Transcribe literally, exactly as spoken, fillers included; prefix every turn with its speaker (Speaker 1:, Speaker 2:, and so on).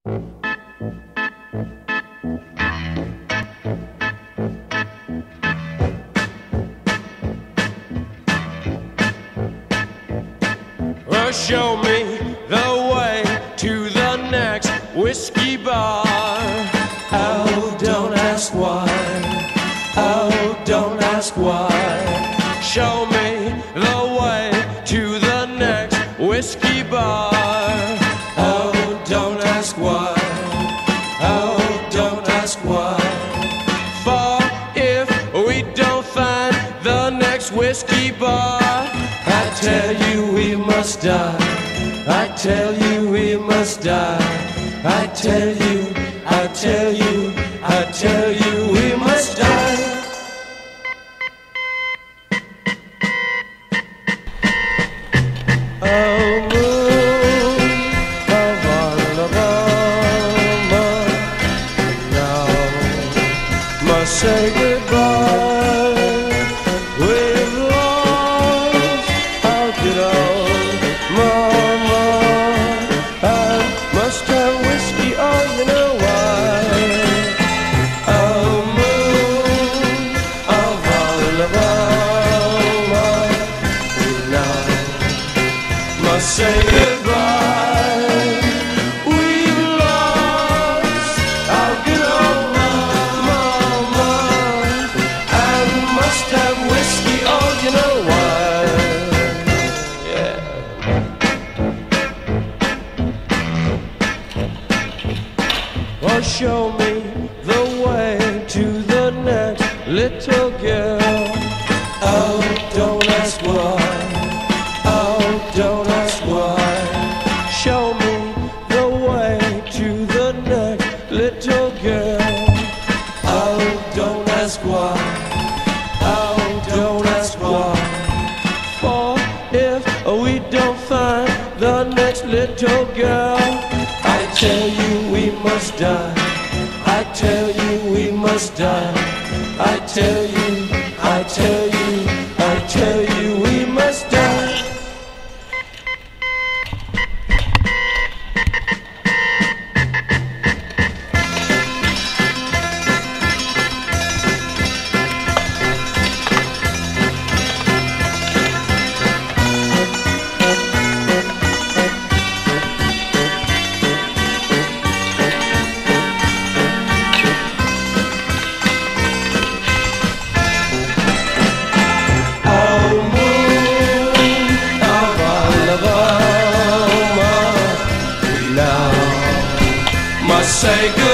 Speaker 1: Well, show me the way to the next whiskey bar. Oh, don't ask why. Oh, don't ask why. Show me the way to the next whiskey bar. Oh, don't ask why. Oh, don't ask why. For if we don't find the next whiskey bar, I tell you we must die. I tell you we must die. I tell you, I tell you, I tell you we must die. Oh, moon of Alabama, now must say goodbye. We've lost our good old mama. I must have whiskey, oh, you know why. Oh, moon of Alabama, now must say goodbye. We've lost our good old mama, and must have whiskey, oh, you know why. Yeah. Well, show me the way to the next little girl. Oh, don't ask why. Oh, don't ask why. Show me the way to the next little girl. Oh, don't ask why. Oh, don't ask why. For if we don't find the next little girl, I tell you we must die. I tell you we must die. I tell you, I tell you, I tell you we must die. Say good.